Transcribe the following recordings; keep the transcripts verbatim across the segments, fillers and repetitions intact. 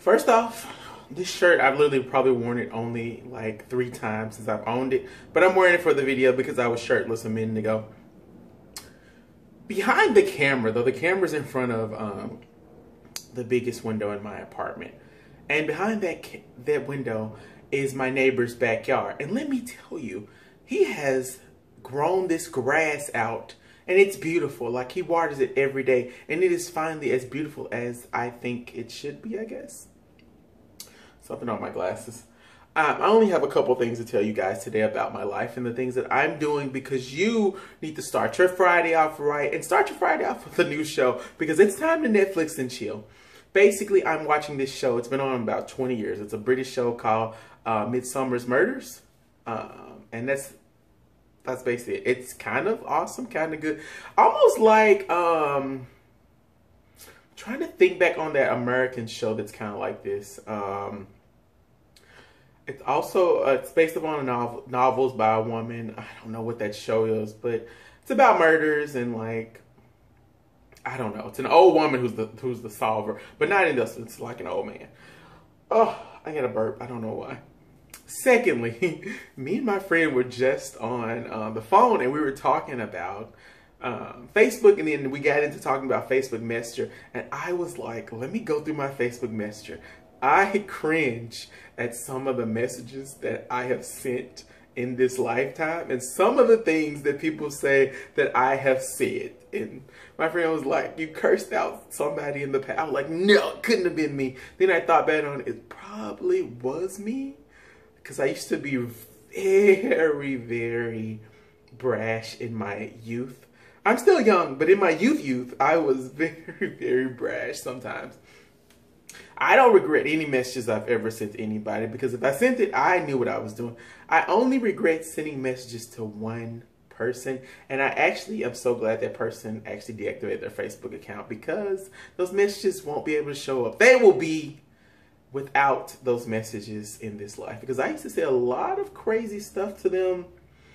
First off, this shirt, I've literally probably worn it only like three times since I've owned it. But I'm wearing it for the video because I was shirtless a minute ago. Behind the camera, though, the camera's in front of um, the biggest window in my apartment. And behind that, that window is my neighbor's backyard. And let me tell you, he has grown this grass out. And it's beautiful. Like, he waters it every day. And it is finally as beautiful as I think it should be, I guess. Something on my glasses. Um, I only have a couple things to tell you guys today about my life and the things that I'm doing, because you need to start your Friday off right and start your Friday off with a new show, because it's time to Netflix and chill. Basically, I'm watching this show. It's been on about twenty years. It's a British show called uh, Midsummer's Murders. Um, and that's that's basically it. It's kind of awesome, kind of good. Almost like... Um, trying to think back on that American show that's kind of like this. Um, it's also, uh, it's based upon a novel, novels by a woman. I don't know what that show is, but it's about murders and, like, I don't know. It's an old woman who's the who's the solver, but not in this. It's like an old man. Oh, I got a burp. I don't know why. Secondly, me and my friend were just on uh, the phone, and we were talking about Um, Facebook, and then we got into talking about Facebook Messenger, and I was like, let me go through my Facebook Messenger. I cringe at some of the messages that I have sent in this lifetime, and some of the things that people say that I have said. And my friend was like, you cursed out somebody in the past. I was like, no, it couldn't have been me. Then I thought back on it, it probably was me, because I used to be very, very brash in my youth. I'm still young, but in my youth youth, I was very, very brash sometimes. I don't regret any messages I've ever sent to anybody, because if I sent it, I knew what I was doing. I only regret sending messages to one person, and I actually am so glad that person actually deactivated their Facebook account, because those messages won't be able to show up. They will be without those messages in this life, because I used to say a lot of crazy stuff to them.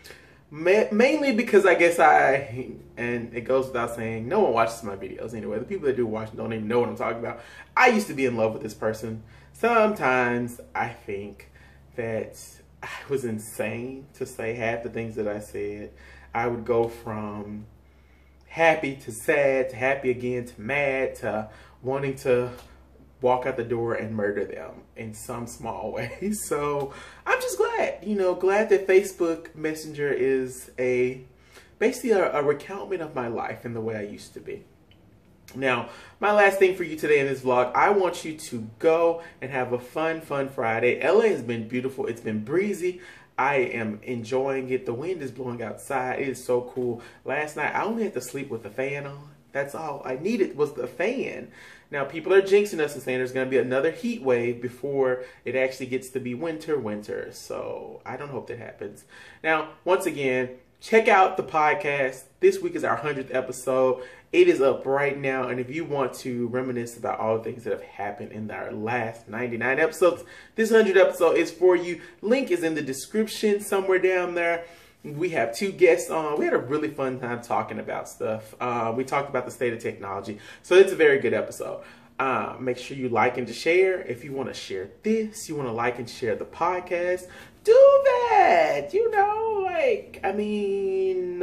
Mainly because I guess I, and it goes without saying, no one watches my videos anyway. The people that do watch don't even know what I'm talking about. I used to be in love with this person. Sometimes I think that I was insane to say half the things that I said. I would go from happy to sad to happy again to mad to wanting to walk out the door and murder them in some small way. So I'm just glad, you know, glad that Facebook Messenger is a basically a, a recountment of my life and the way I used to be. Now, my last thing for you today in this vlog, I want you to go and have a fun, fun Friday. L A has been beautiful. It's been breezy. I am enjoying it. The wind is blowing outside. It is so cool. Last night, I only had to sleep with the fan on. That's all I needed was the fan. Now, people are jinxing us and saying there's going to be another heat wave before it actually gets to be winter, winter. So I don't hope that happens. Now, once again, check out the podcast. This week is our hundredth episode. It is up right now. And if you want to reminisce about all the things that have happened in our last ninety-nine episodes, this hundredth episode is for you. Link is in the description somewhere down there. We have two guests on. We had a really fun time talking about stuff. Uh, we talked about the state of technology. So it's a very good episode. Uh, make sure you like and share. If you want to share this, you want to like and share the podcast, do that. You know, like, I mean,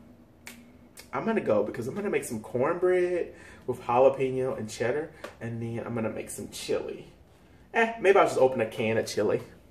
I'm going to go because I'm going to make some cornbread with jalapeno and cheddar. And then I'm going to make some chili. Eh, maybe I'll just open a can of chili.